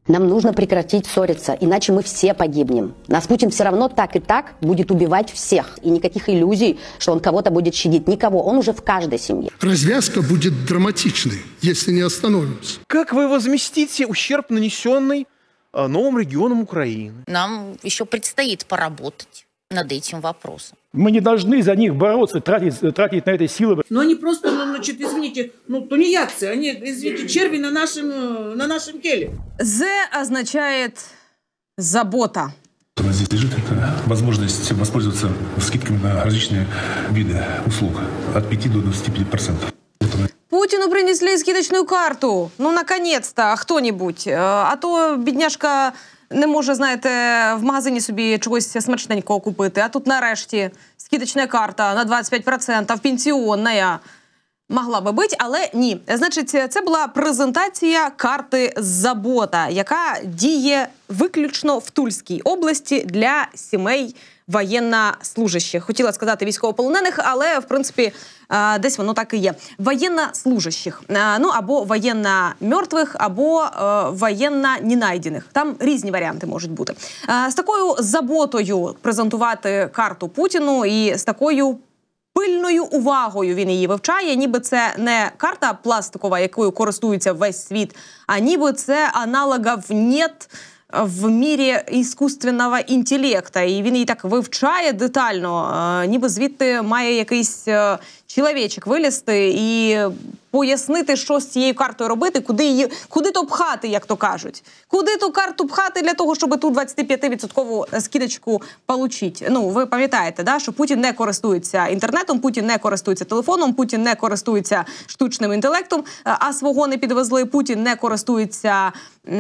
Нам нужно прекратить ссориться, иначе мы все погибнем. Нас Путин все равно так и так будет убивать всех. И никаких иллюзий, что он кого-то будет щадить. Никого. Он уже в каждой семье. Развязка будет драматичной, если не остановимся. Как вы возместите ущерб, нанесенный новым регионам Украины? Нам еще предстоит поработать над этим вопросом. Мы не должны за них бороться, тратить на это силы. Но они просто, значит, извините, тунеядцы, они, извините, черви на нашем теле. «З» означает «забота». Здесь лежит возможность воспользоваться скидками на различные виды услуг от 5 до 25%. Путину принесли скидочную карту. Ну, наконец-то, кто-нибудь. А то бідняшка не може, знаєте, в магазині собі чогось смачненького купити. А тут нарешті скидочна карта на 25%, пенсіонна. Могла би бути, але ні. Значить, це була презентація карти «Забота», яка діє виключно в Тульській області для сімей воєннослужащих. Хотіла сказати військовополонених, але, в принципі, десь воно так і є. Воєннослужащих. Ну, або воєнно-мертвих, або воєнно-ненайдених. Там різні варіанти можуть бути. З такою заботою презентувати карту Путіну і з такою пильною увагою він її вивчає, ніби це не карта пластикова, якою користується весь світ, а ніби це аналогів нет в мірі іскусственного інтелекту. І він її так вивчає детально, ніби звідти має якийсь чоловічок вилізти і пояснити, що з цією картою робити, куди то пхати, як то кажуть. Куди ту карту пхати для того, щоб ту 25% скидочку отримати. Ну, ви пам'ятаєте, да, що Путін не користується інтернетом, Путін не користується телефоном, Путін не користується штучним інтелектом, а свого не підвезли, Путін не користується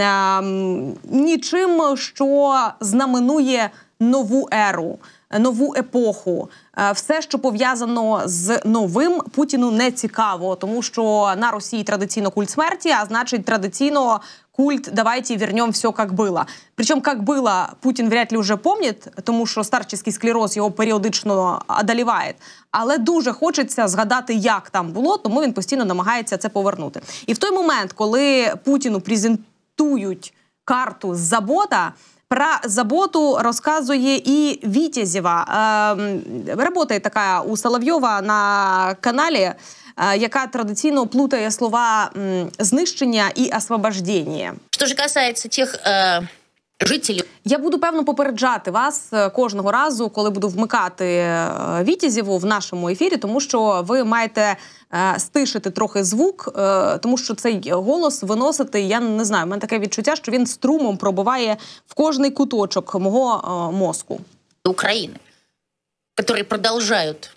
нічим, що знаменує нову еру, нову епоху. Все, що пов'язано з новим, Путіну не цікаво, тому що на Росії традиційно культ смерті, а значить традиційно культ «давайте вернем все, как было». Причому «как было» Путін вряд ли вже помнить, тому що старческий склероз його періодично одоліває. Але дуже хочеться згадати, як там було, тому він постійно намагається це повернути. І в той момент, коли Путіну презентують карту «Забота», про заботу розказує і Вітязєва. Работає така у Соловйова на каналі, яка традиційно плутає слова «знищення» і «освобождення». Що ж касається тих жителів... Я буду, певно, попереджати вас кожного разу, коли буду вмикати Вітязєву в нашому ефірі, тому що ви маєте стишити трохи звук, тому що цей голос виносити, я не знаю, в мене таке відчуття, що він струмом пробиває в кожний куточок мого мозку. України, які продовжують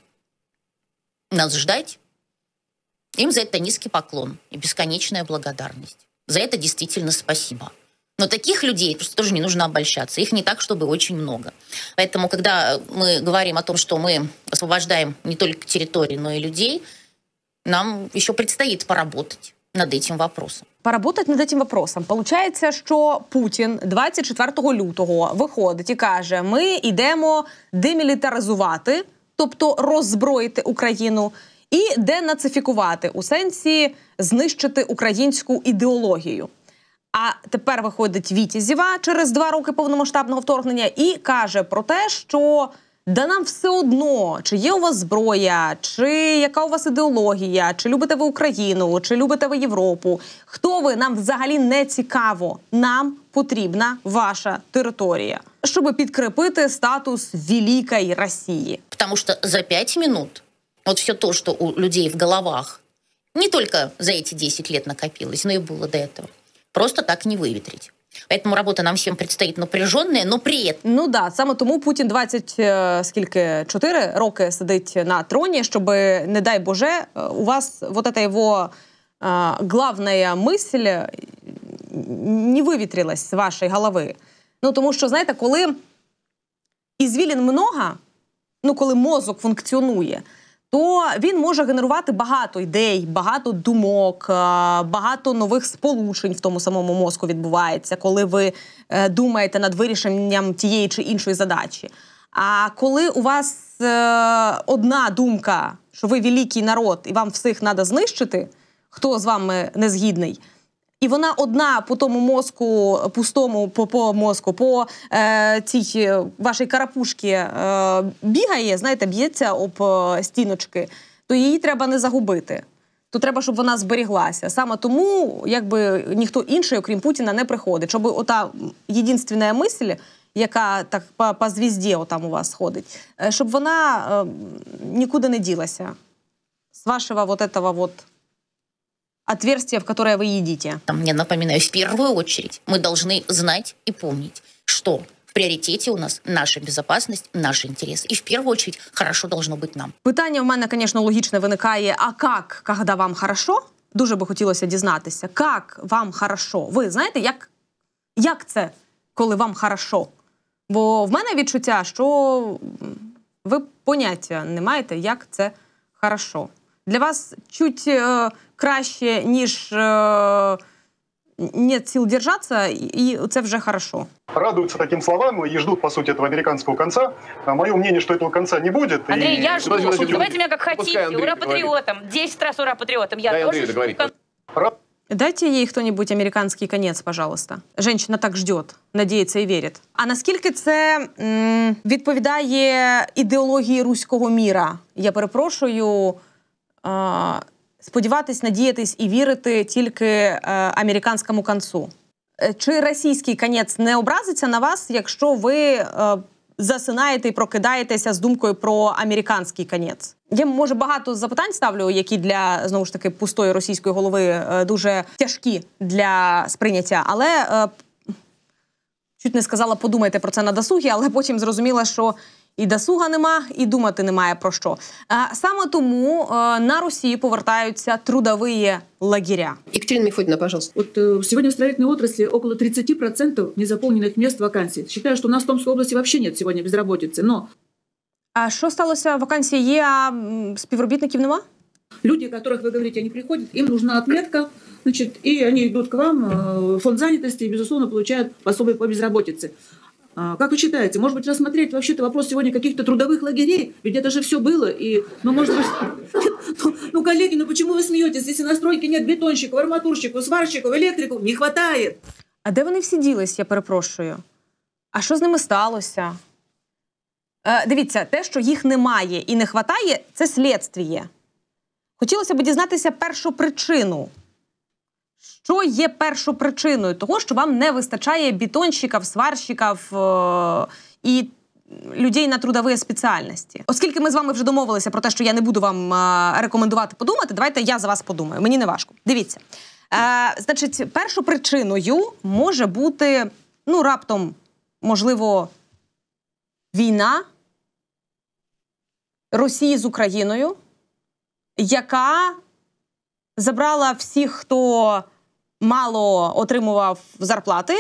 нас ждать, им за это низкий поклон и бесконечная благодарность. За это действительно спасибо. Но таких людей просто тоже не нужно обольщаться. Их не так, чтобы очень много. Поэтому, когда мы говорим о том, что мы освобождаем не только территории, но и людей, нам еще предстоит поработать над этим вопросом. Поработать над этим вопросом. Получається, що Путін 24 лютого виходить і каже, ми йдемо демілітаризувати, тобто роззброїти Україну, і денацифікувати, у сенсі знищити українську ідеологію. А тепер виходить Вітязєва через 2 роки повномасштабного вторгнення і каже про те, що да нам все одно, чи є у вас зброя, чи яка у вас ідеологія, чи любите ви Україну, чи любите ви Європу. Хто ви, нам взагалі не цікаво. Нам потрібна ваша територія, щоб підкріпити статус Великої Росії. Тому що за 5 минут вот все то, что у людей в головах не только за эти 10 лет накопилось, но и было до этого, просто так не выветрить. Поэтому работа нам всем предстоит напряженная, но при этом... Ну да, саме тому Путін 24 роки сидить на троні, щоб, не дай Боже, у вас вот эта его главная мысль не вивітрилась з вашої голови. Ну тому що, знаєте, коли ізвілін много, ну коли мозок функціонує, то він може генерувати багато ідей, багато думок, багато нових сполучень в тому самому мозку відбувається, коли ви думаєте над вирішенням тієї чи іншої задачі. А коли у вас одна думка, що ви великий народ і вам всіх треба знищити, хто з вами не згідний, і вона одна по тому мозку, пустому, по мозку, по цій вашій карапушці бігає, знаєте, б'ється об стіночки, то її треба не загубити. То треба, щоб вона зберіглася. Саме тому, якби ніхто інший, окрім Путіна, не приходить. Щоб ота єдинственна мисль, яка так по звізді отам у вас ходить, щоб вона нікуди не ділася. З вашого вот этого вот отверстия, в которое вы едите. Я напоминаю, в первую очередь мы должны знать и помнить, что в пріоритеті у нас наша безопасность, наши интересы. І в первую очередь хорошо должно бути нам. Питання в мене, звісно, логічне виникає, а як, коли вам хорошо? Дуже би хотілося дізнатися, як вам хорошо? Ви знаєте, як це, коли вам хорошо? Бо в мене відчуття, що ви поняття не маєте, як це хорошо. Для вас чуть краще, ніж нет сил держаться, и это уже хорошо. Радуются таким словам и ждут, по сути, этого американского конца. Мое мнение, что этого конца не будет. Андрей, я жду. Называйте меня как хотите. Ура-патриотом. 10 раз ура-патриотом. Я тоже жду. Дайте ей кто-нибудь американский конец, пожалуйста. Женщина так ждет, надіється і вірить. А наскільки це відповідає ідеології руського міра? Я перепрошую, сподіватись, надіятись і вірити тільки американському концу. Чи російський конець не образиться на вас, якщо ви засинаєте і прокидаєтеся з думкою про американський конець? Я, може, багато запитань ставлю, які для, знову ж таки, пустої російської голови дуже тяжкі для сприйняття, але чуть не сказала, подумайте про це на досугі, але потім зрозуміла, що і досуга нема, і думати немає про що. Саме тому на Росію повертаються трудові лагеря. Екатерина Мефодина, пожалуйста. Вот сегодня в строительной отрасли около 30% незаполненных мест вакансий. Считаю, что у нас в Томской области вообще нет сегодня безработицы, но... А що сталося? Вакансії є, а співробітників нема? Люди, о которых вы говорите, они приходят, им нужна отметка, значит, и они идут к вам в фонд занятости и, безусловно, получают пособие по безработице. Как вы считаете, может быть, рассмотреть вообще-то вопрос сегодня каких-то трудовых лагерей? Ведь это же все было. И, может быть... коллеги, почему вы смеетесь? Если на стройке нет бетонщиков, арматурщиков, сварщиков, электриков, не хватает. А де вони всі ділись, я перепрошую? А що з ними сталося? Дивіться, те, що їх немає і не хватає, це слідство. Хотілося б дізнатися першу причину. Що є першопричиною того, що вам не вистачає бетонщиків, сварщиків і людей на трудові спеціальності? Оскільки ми з вами вже домовилися про те, що я не буду вам рекомендувати подумати, давайте я за вас подумаю. Мені не важко. Дивіться. Значить, першопричиною може бути, раптом, можливо, війна Росії з Україною, яка забрала всіх, хто мало отримував зарплати,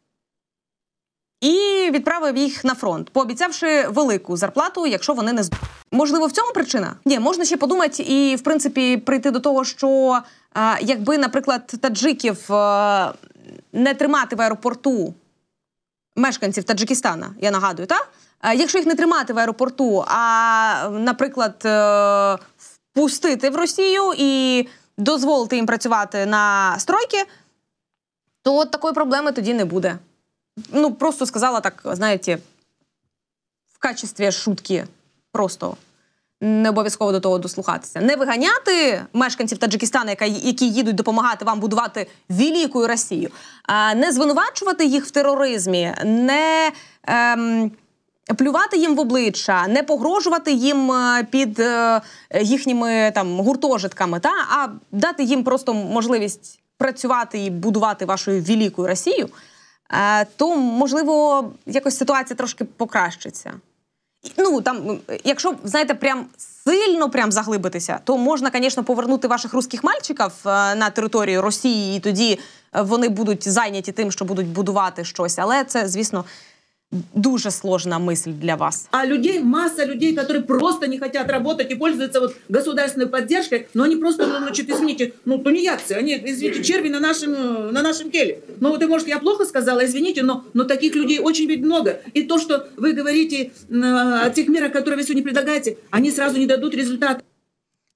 і відправив їх на фронт, пообіцявши велику зарплату, якщо вони не здохнуть. Можливо, в цьому причина? Ні, можна ще подумати і, в принципі, прийти до того, що якби, наприклад, таджиків не тримати в аеропорту мешканців Таджикистана, я нагадую, так? Якщо їх не тримати в аеропорту, а, наприклад, впустити в Росію і дозволити їм працювати на стройки, то такої проблеми тоді не буде. Просто сказала так, знаєте, в качестві шутки. Просто. Не обов'язково до того дослухатися. Не виганяти мешканців Таджикистана, які їдуть допомагати вам будувати велику Росію. Не звинувачувати їх в тероризмі, не плювати їм в обличчя, не погрожувати їм під їхніми гуртожитками, а дати їм просто можливість працювати і будувати вашу велику Росію, то, можливо, якось ситуація трошки покращиться. Якщо, знаєте, прям сильно заглибитися, то можна, звісно, повернути ваших русських мальчиків на територію Росії, і тоді вони будуть зайняті тим, що будуть будувати щось. Але це, звісно, дуже сложна мысль для вас. А людей, масса людей, которые просто не хотят работать и пользуются государственной поддержкой, но они просто, извините, тунеядцы, они, извините, черви на нашем теле. Ты, может, я плохо сказала, извините, но таких людей очень ведь много. И то, что вы говорите о тех мерах, которые вы сегодня предлагаете, они сразу не дадут результата.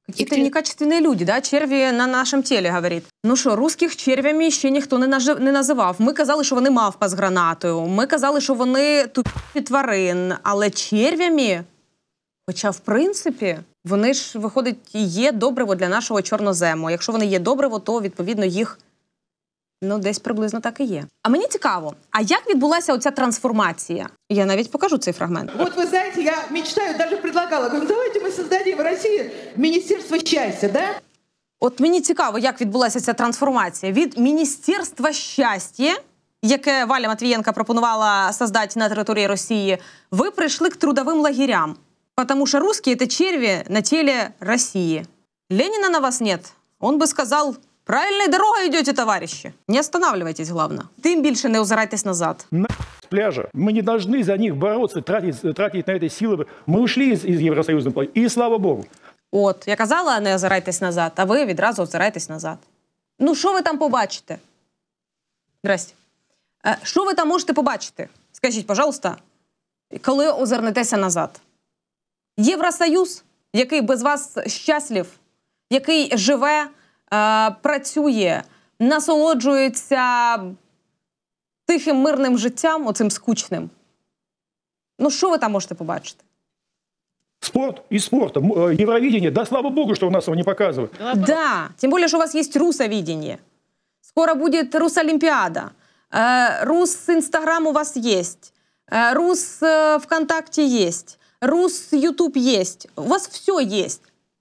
Какие-то некачественные люди, да? Черві на нашому тілі, говорить. Ну що, русських червями ще ніхто не називав. Ми казали, що вони мавпа з гранатою. Ми казали, що вони тупі тварин. Але червями, хоча в принципі, вони ж, виходить, є добриво для нашого чорнозему. Якщо вони є добриво, то, відповідно, їх, ну, десь приблизно так і є. А мені цікаво, а як відбулася оця трансформація? Я навіть покажу цей фрагмент. Вот вы знаете, я мечтаю, даже предлагала, говорю, давайте мы создадим в России Министерство счастья, да? От мені цікаво, як відбулася ця трансформація. Від Міністерства щастя, яке Валя Матвієнка пропонувала создати на території Росії, ви прийшли к трудовим лагерям. Потому что русские – это черви на теле России. Ленина на вас нет. Он бы сказал, правильной дорогой идете, товарищи. Не останавливайтесь, главное. Тим більше не озирайтесь назад. На пляжа. Мы не должны за них бороться, тратить на это силы. Мы ушли из Евросоюза, и слава Богу. От, я казала, не озирайтесь назад, а ви відразу озирайтесь назад. Ну, що ви там побачите? Здрасте. Що ви там можете побачити? Скажіть, пожалуйста, коли озирнетеся назад? Євросоюз, який без вас щаслив, який живе, працює, насолоджується тихим мирним життям, оцим скучним. Ну, що ви там можете побачити? Спорт и спортом. Евровидение, да слава Богу, что у нас его не показывают. Да, тем более, что у вас есть русовидение. Скоро будет Русолимпиада. Рус Инстаграм у вас есть. Рус ВКонтакте есть. Рус Ютуб есть. У вас все есть.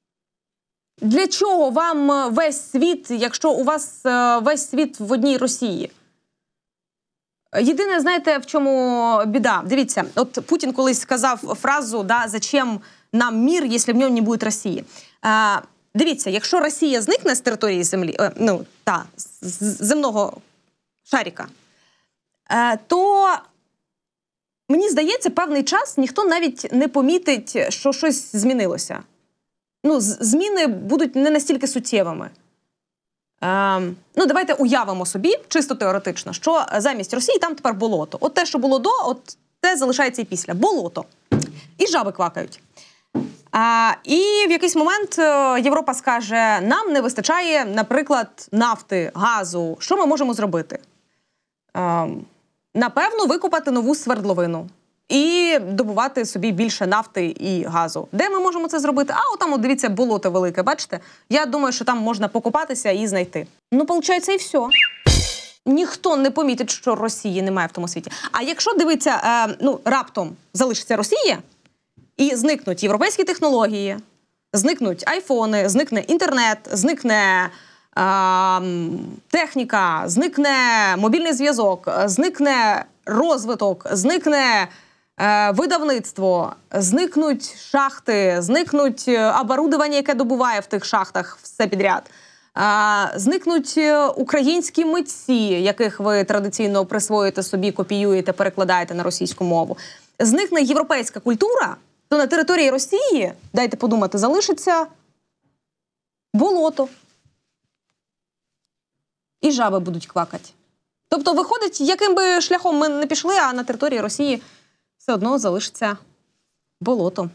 Для чого вам весь світ, якщо у вас весь світ в одній Росії? Єдине, знаєте, в чому біда? Дивіться, от Путін колись сказав фразу, да, «Зачем нам мир, якщо в ньому не буде Росії?» Дивіться, якщо Росія зникне з території землі, з земного шарика, то, мені здається, певний час ніхто навіть не помітить, що щось змінилося. Ну, зміни будуть не настільки суттєвими. Ну, давайте уявимо собі, чисто теоретично, що замість Росії там тепер болото. От те, що було до, от те залишається і після. Болото. І жаби квакають. І в якийсь момент Європа скаже, нам не вистачає, наприклад, нафти, газу. Що ми можемо зробити? Напевно, викопати нову свердловину. І добувати собі більше нафти і газу. Де ми можемо це зробити? А, отам, от, дивіться, болото велике, бачите? Я думаю, що там можна покопатися і знайти. Ну, виходить, і все. Ніхто не помітить, що Росії немає в тому світі. А якщо, дивіться, раптом залишиться Росія, і зникнуть європейські технології, зникнуть айфони, зникне інтернет, зникне техніка, зникне мобільний зв'язок, зникне розвиток, зникне видавництво, зникнуть шахти, зникнуть оборудовання, яке добуває в тих шахтах все підряд, зникнуть українські митці, яких ви традиційно присвоюєте собі, копіюєте, перекладаєте на російську мову. Зникне європейська культура, то на території Росії, дайте подумати, залишиться болото. І жаби будуть квакати. Тобто, виходить, яким би шляхом ми не пішли, а на території Росії все одно залишиться болото.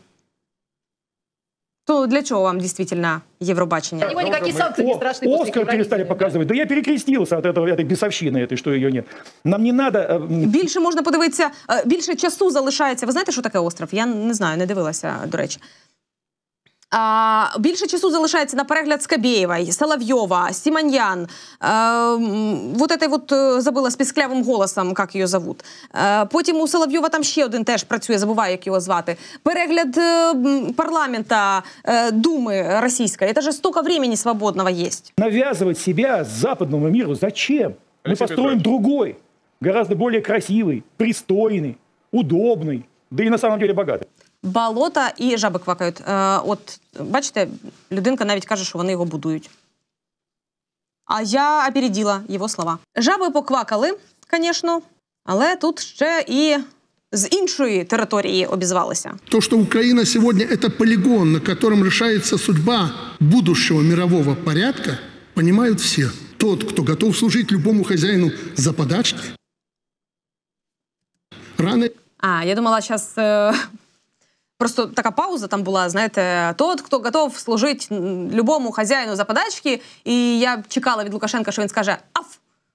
То для чого вам дійсно Євробачення? Для него никакие санкции не страшны. Оскар перестали показывать. Да я перекрестился от этой бесовщины, что ее нет. Нам не надо... Більше можна подивитися, більше часу залишається. Ви знаєте, що таке остров? Я не знаю, не дивилася, до речі. Більше часу залишається на перегляд Скабєєва, Соловйова, Симоньян, вот этой вот, забыла, з пісклявим голосом, як її зовут. Потім у Соловйова там ще один теж працює, забуваю, як його звати. Перегляд парламента, Думы російської. Это же столько времени свободного есть. Навязывать себя западному миру зачем? Мы построим другой, гораздо более красивый, пристойный, удобный, да и на самом деле богатый. Болота і жаби квакають. От, бачите, людинка навіть каже, що вони його будують. А я опередила його слова. Жаби поквакали, звісно, але тут ще і з іншої території обізвалися. То, что Украина сегодня – это полигон, на котором решается судьба будущего мирового порядка, понимают все. Тот, кто готов служить любому хозяину за подачки, рано... Я думала, зараз... Просто така пауза там була, знаєте, тот, хто готов служити любому хазяїну за подачки, і я чекала від Лукашенка, що він скаже «аф».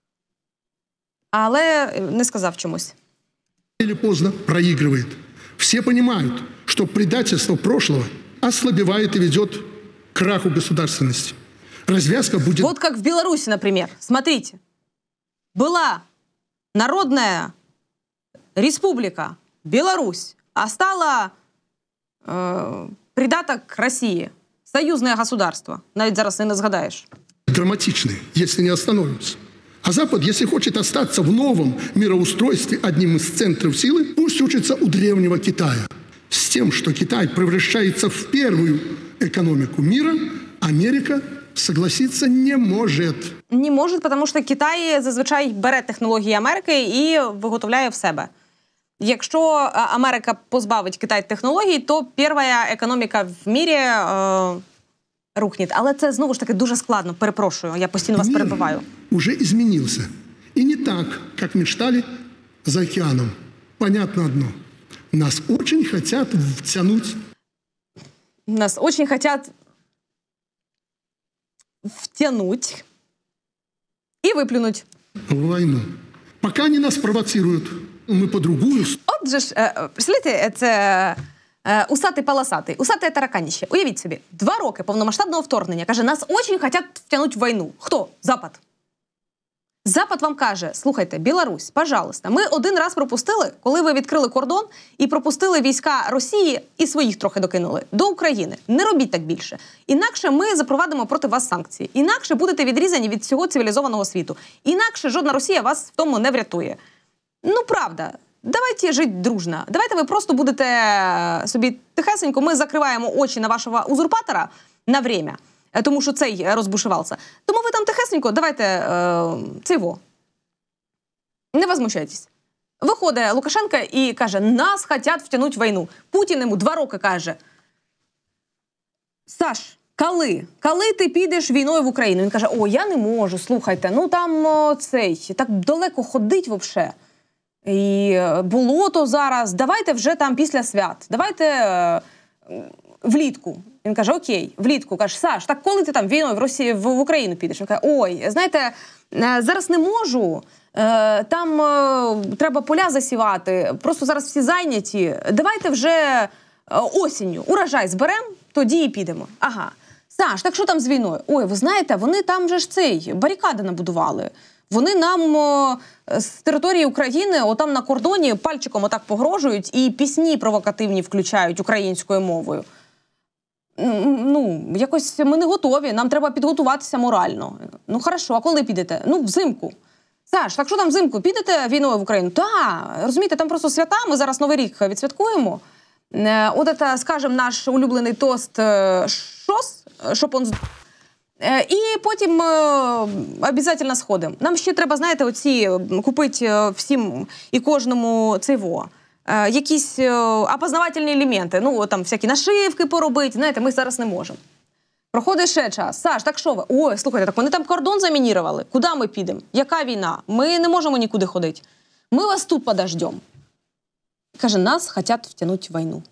Але не сказав чомусь. Или поздно проигрывает. Все понимают, что предательство прошлого ослабевает и ведет к краху государственности. Развязка будет... Вот как в Беларуси, например. Смотрите. Была Народная Республика Беларусь, а стала придаток России. Союзное государство. Навіть зараз не згадаєш. Драматичные, если не остановимся. А Запад, если хочет остаться в новом мироустройстве одним из центров силы, пусть учится у древнего Китая. С тем, что Китай превращается в первую экономику мира, Америка согласиться не может. Не може, тому що Китай зазвичай бере технології Америки і виготовляє в себе. Якщо Америка позбавить Китай технологій, то перша економіка в мірі рухне. Але це, знову ж таки, дуже складно. Перепрошую, я постійно вас перебиваю. Уже изменился. И не так, как мечтали за океаном. Понятно одно. Нас очень хотят втянуть. Нас очень хотят втянуть и выплюнуть. В войну. Пока они нас провоцируют, мы по другую... От же ж, представляєте, це усатий-полосатий, усате тараканіще. Уявіть собі, 2 роки повномасштабного вторгнення. Каже, нас очень хотят втянуть в війну. Хто? Запад. Запад вам каже, слухайте, Білорусь, пожалуйста, ми один раз пропустили, коли ви відкрили кордон і пропустили війська Росії і своїх трохи докинули до України. Не робіть так більше. Інакше ми запровадимо проти вас санкції. Інакше будете відрізані від всього цивілізованого світу. Інакше жодна Росія вас в тому не врятує. Ну, правда. Давайте жити дружно. Давайте ви просто будете собі тихесенько, ми закриваємо очі на вашого узурпатора на время, тому що цей розбушувався. Тому ви там тихесенько, давайте цього. Не возмущайтесь. Виходить Лукашенко і каже, нас хотять втягнути в війну. Путін йому 2 роки каже, Саш, коли ти підеш війною в Україну? Він каже, о, я не можу, слухайте, ну там так далеко ходить взагалі. І болото зараз, давайте вже там після свят, давайте влітку. Він каже, окей, влітку. Каже, Саш, так коли ти там війною в Україну підеш? Він каже, ой, знаєте, зараз не можу, там треба поля засівати, просто зараз всі зайняті, давайте вже осінню урожай зберемо, тоді і підемо. Ага. Саш, так що там з війною? Ой, ви знаєте, вони там же ж барикади набудували. Вони нам з території України, отам на кордоні, пальчиком отак погрожують і пісні провокативні включають українською мовою. Ну, якось ми не готові, нам треба підготуватися морально. Ну, хорошо, а коли підете? Ну, взимку. Саш, так що там взимку? Підете війною в Україну? Так, розумієте, там просто свята, ми зараз Новий рік відсвяткуємо. От це, скажемо, наш улюблений тост «Шос», щоб он... І потім обов'язково сходимо. Нам ще треба, знаєте, купити всім і кожному цейво. Якісь опознавательні елементи. Ну, там всякі нашивки поробити. Знаєте, ми зараз не можемо. Проходить ще час. Саш, так що ви? Ой, слухайте, так вони там кордон замінірували. Куди ми підемо? Яка війна? Ми не можемо нікуди ходити. Ми вас тут подождемо. Каже, нас хочуть втягнути в війну.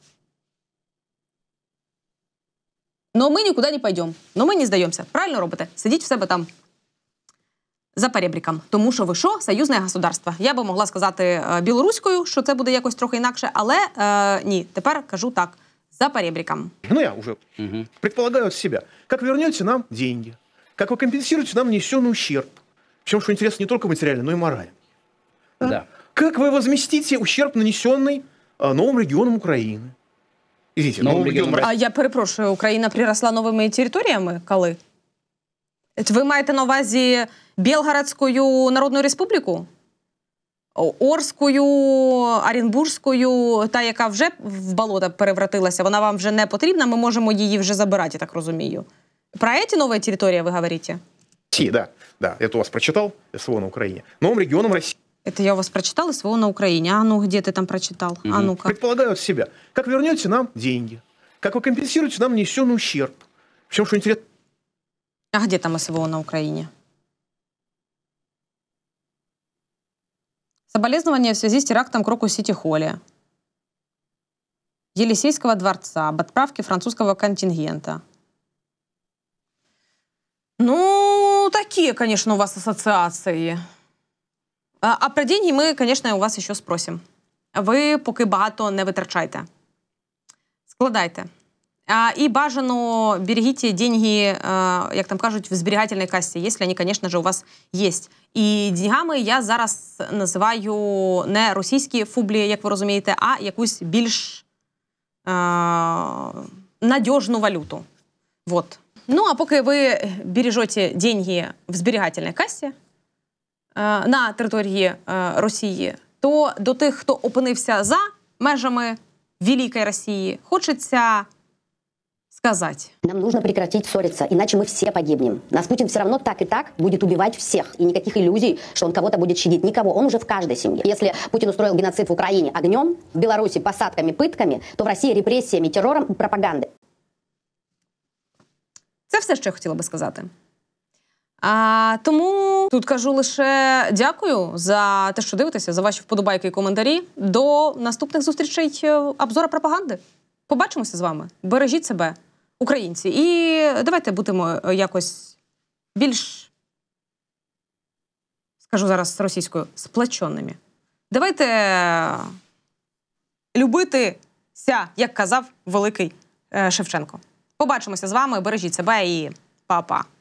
Но ми нікуди не пойдемо. Но ми не здаємося. Правильно робите? Сидіть в себе там за перебріком. Тому що ви що? Союзне государство. Я би могла сказати білоруською, що це буде якось трохи інакше, але ні. Тепер кажу так. За перебріком. Ну, я уже предполагаю от себя. Как вернете нам деньги? Как вы компенсируете нам нанесенный ущерб? Причем, что интересно, не только материально, но и морально. Да. Как вы возместите ущерб, нанесенный новым регионам Украины? Извините, новым регионам России. А я перепрошую, Україна приросла новими територіями? Коли? Ви маєте на увазі Білгородську Народну Республіку? Орською, Оренбурзькою, та, яка вже в болото перевратилася, вона вам вже не потрібна, ми можемо її вже забирати, я так розумію. Про ці нові території ви говорите? Да, да, это у вас прочитал, СВО на Украине. Новым регионам России. Это я у вас прочитал, СВО на Украине. А ну, где ты там прочитал? А ну-ка. Предполагаю от себя. Как вернете нам деньги? Как вы компенсируете нам нанесенный ущерб? Причем, что интересно... А где там СВО на Украине? Соболезнования в связи с терактом Крокус-Сити-Холле. Елисейского дворца, об отправке французского контингента. Ну, такие, конечно, у вас ассоциации. А про деньги мы, конечно, у вас еще спросим. Ви поки багато не витрачайте. Складайте. И бажано берегите деньги, як там кажуть, в зберігательній касі, якщо вони, звісно ж, у вас є. І деньгами я зараз називаю не російські фублі, як ви розумієте, а якусь більш надіжну валюту. Вот. Ну, а поки ви бережете деньги в зберігательній касі на території Росії, то до тих, хто опинився за межами Великої Росії, хочеться сказать. Нам нужно прекратить ссориться, иначе мы все погибнем. Нас Путин все равно так и так будет убивать всех. И никаких иллюзий, что он кого-то будет щадить. Никого. Он уже в каждой семье. Если Путин устроил геноцид в Украине огнем, в Беларуси посадками, пытками, то в Росії репресіями, терором і пропагандою. Це все, що я хотіла би сказати. Тому тут кажу лише дякую за те, що дивитеся, за ваші вподобайки і коментарі. До наступних зустрічей обзора пропаганди. Побачимося з вами. Бережіть себе, українці. І давайте будемо якось більш, скажу зараз російською, сплоченими. Давайте любитися, як казав великий Шевченко. Побачимося з вами, бережіть себе і па-па.